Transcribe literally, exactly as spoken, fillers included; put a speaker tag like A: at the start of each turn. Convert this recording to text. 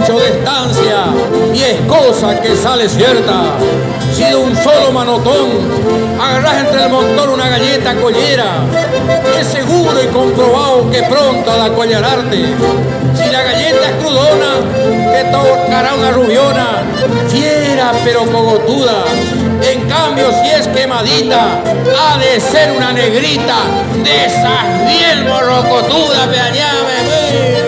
A: dicho de estancia y es cosa que sale cierta. Si de un solo manotón agarrás entre el montón una galleta collera, es seguro y comprobado que pronto ha de acuellararte. Si la galleta es crudona, te tocará una rubiona, fiera pero cogotuda. En cambio, si es quemadita, ha de ser una negrita, de esas bien morrocotudas, peañame.